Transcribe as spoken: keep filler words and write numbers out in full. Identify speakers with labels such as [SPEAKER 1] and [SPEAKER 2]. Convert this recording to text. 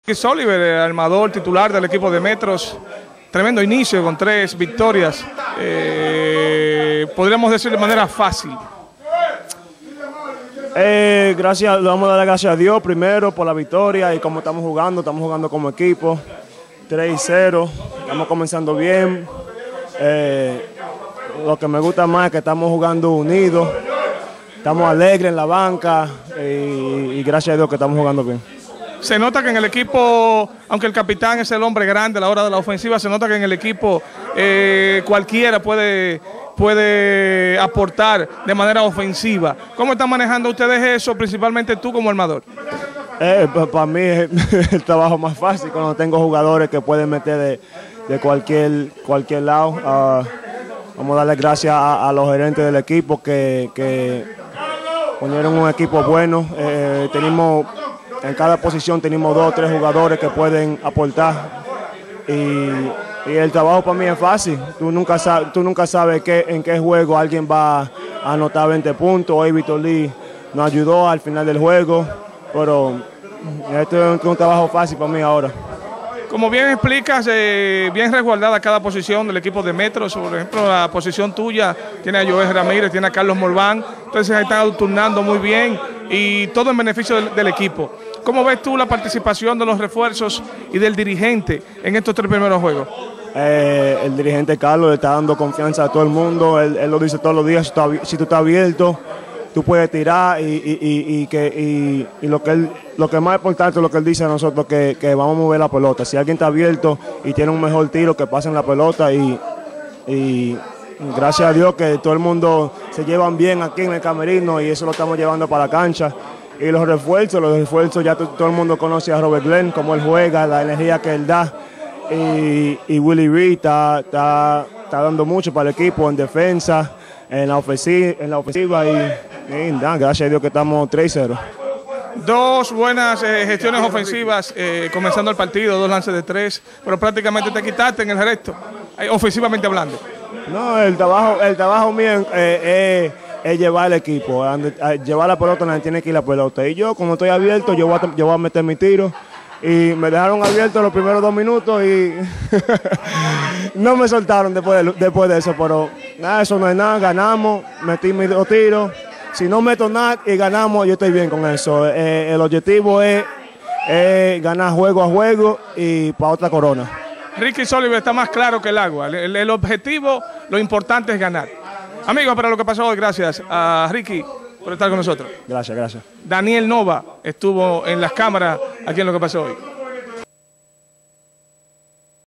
[SPEAKER 1] Oliver, el armador titular del equipo de Metros, tremendo inicio con tres victorias, eh, podríamos decir de manera fácil.
[SPEAKER 2] Eh, gracias, le vamos a dar las gracias a Dios primero por la victoria y cómo estamos jugando, estamos jugando como equipo, tres y cero, estamos comenzando bien. Eh, lo que me gusta más es que estamos jugando unidos, estamos alegres en la banca y, y gracias a Dios que estamos jugando bien.
[SPEAKER 1] Se nota que en el equipo, aunque el capitán es el hombre grande a la hora de la ofensiva, se nota que en el equipo eh, cualquiera puede, puede aportar de manera ofensiva. ¿Cómo están manejando ustedes eso, principalmente tú como armador?
[SPEAKER 2] Eh, para mí es el trabajo más fácil cuando tengo jugadores que pueden meter de, de cualquier, cualquier lado. Uh, vamos a darle gracias a, a los gerentes del equipo que, que ponieron un equipo bueno. Eh, tenemos... En cada posición tenemos dos o tres jugadores que pueden aportar y, y el trabajo para mí es fácil. Tú nunca, sabes, tú nunca sabes qué, en qué juego alguien va a anotar veinte puntos. Hoy Víctor Lee nos ayudó al final del juego, pero esto es un, un trabajo fácil para mí ahora.
[SPEAKER 1] Como bien explicas, eh, bien resguardada cada posición del equipo de Metros. Por ejemplo, la posición tuya tiene a Joel Ramírez, tiene a Carlos Morván. Entonces ahí están turnando muy bien y todo en beneficio del, del equipo. ¿Cómo ves tú la participación de los refuerzos y del dirigente en estos tres primeros juegos?
[SPEAKER 2] Eh, el dirigente Carlos le está dando confianza a todo el mundo. Él, él lo dice todos los días, si tú, si tú estás abierto, tú puedes tirar y, y, y, y, que, y, y lo, que él, lo que más importante es lo que él dice a nosotros, que, que vamos a mover la pelota. Si alguien está abierto y tiene un mejor tiro, que pasen la pelota y, y gracias a Dios que todo el mundo se llevan bien aquí en el camerino y eso lo estamos llevando para la cancha. Y los refuerzos, los refuerzos ya todo el mundo conoce a Robert Glenn, cómo él juega, la energía que él da. Y, y Willie Reed está, está, está dando mucho para el equipo en defensa, en la ofensiva, en la ofensiva y, y nah, gracias a Dios que estamos tres cero.
[SPEAKER 1] Dos buenas eh, gestiones ofensivas eh, comenzando el partido, dos lances de tres, pero prácticamente te quitaste en el resto, eh, ofensivamente hablando.
[SPEAKER 2] No, el trabajo, el trabajo mío eh, es... es llevar el equipo, llevar la pelota donde tiene que ir la pelota. Y yo, como estoy abierto, yo voy a, yo voy a meter mi tiro. Y me dejaron abierto los primeros dos minutos y no me soltaron después de, después de eso. Pero nada, eso no es nada, ganamos, metí mis dos tiros. Si no meto nada y ganamos, yo estoy bien con eso. Eh, el objetivo es, es ganar juego a juego y para otra corona.
[SPEAKER 1] Ricky Oliver está más claro que el agua. El, el objetivo, lo importante es ganar. Amigos, para lo que pasó hoy, gracias a Ricky por estar con nosotros.
[SPEAKER 2] Gracias, gracias.
[SPEAKER 1] Daniel Nova estuvo en las cámaras aquí en lo que pasó hoy.